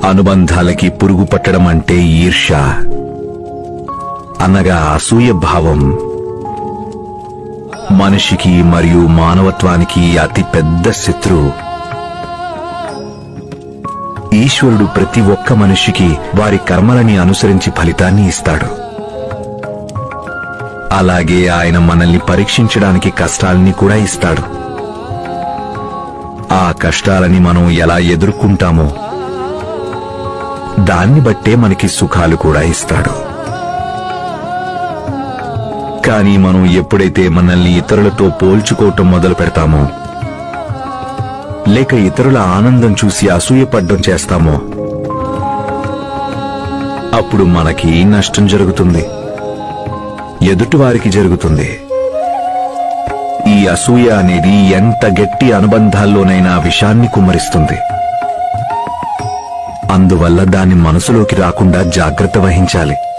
అనుబంధాలకి పురుగు పట్టడం అంటే ఈర్ష్య, అనగా అసూయ భావం. మనిషికి మరియు మానవత్వానికి అతి పెద్ద శత్రువు. ఈశ్వరుడు ప్రతి ఒక్క మనిషికి వారి కర్మలని అనుసరించి ఫలితాన్ని ఇస్తాడు. అలాగే ఆయన మనల్ని పరీక్షించడానికి కష్టాల్ని కూడా ఇస్తాడు. ఆ కష్టాలని మనం ఎలా ఎదుర్కొంటామో దాన్ని బట్టే మనకి సుఖాలు కూడా ఇస్తాడు. కానీ మనం ఎప్పుడైతే మనల్ని ఇతరులతో పోల్చుకోవటం మొదలు పెడతామో, లేక ఇతరుల ఆనందం చూసి అసూయపడ్డం చేస్తామో, అప్పుడు మనకి నష్టం జరుగుతుంది, ఎదుటివారికి జరుగుతుంది. ఈ అసూయ అనేది ఎంత గట్టి అనుబంధాల్లోనైనా విషాన్ని కుమ్మరిస్తుంది. అందువల్ల దాన్ని మనసులోకి రాకుండా జాగ్రత్త వహించాలి.